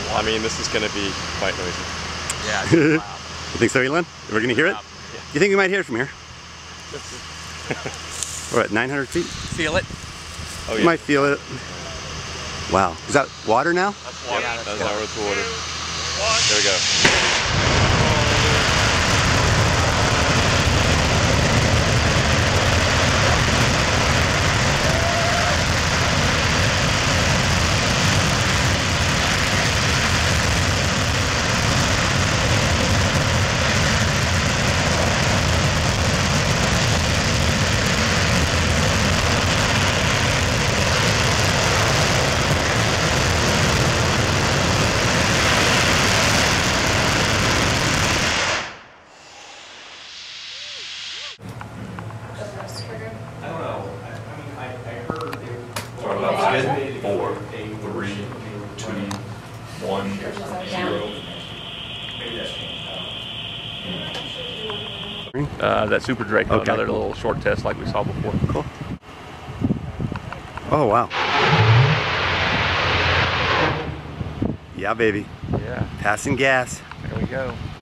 I mean, this is going to be quite noisy. Yeah. It's loud. You think so, Elon? We're going to hear it? Yeah. You think we might hear it from here? We're at 900 feet. Feel it? Oh, You yeah. might feel it. Wow. Is that water now? That's water. Yeah, that's our water. There we go. I don't know. I heard they Good. 4, 3, 2, 1, 0. maybe that's changed. That Super Draco, Okay, another cool. little short test like we saw before. Cool. Oh, wow. Yeah, baby. Yeah, Passing gas. there we go.